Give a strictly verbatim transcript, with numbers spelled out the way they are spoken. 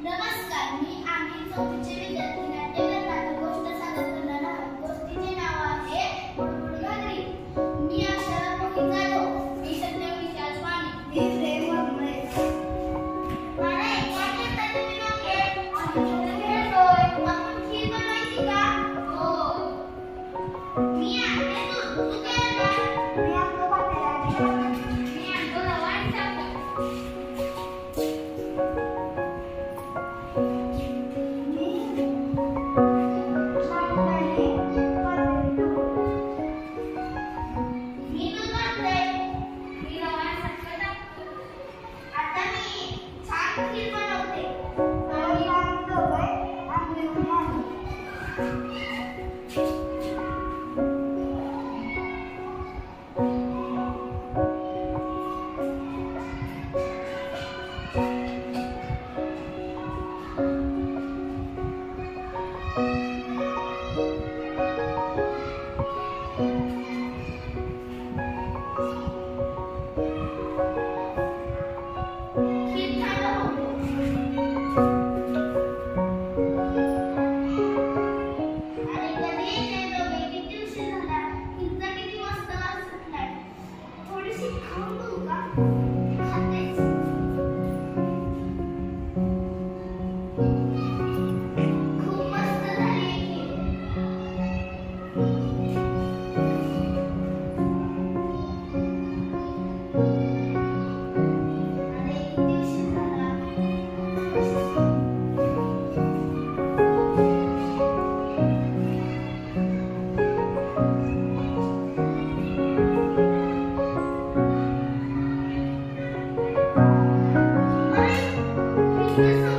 नमस्कार, मी आम्ही चौथीचे विद्यार्थी नाट्यकर्माची गोष्ट सादर करणार आहोत. गोष्टीचे नाव आहे बुडबुड घागरी. मी अक्षरा मोहित जाधव. मी सध्या विशाल स्वामी. मी प्रेम वाघमारे. मला एका खेळात तुम्ही दोघे आम्ही खेळ खेळतोय. आपण खीर बनवायची का? हो. मी आणते दूध. तू काय आणणार? मी आणतो पातेला. मी आणतो रवा आणि साखर. खीर बनवते. आणि आणतो काय आंबे उन्हाळी. This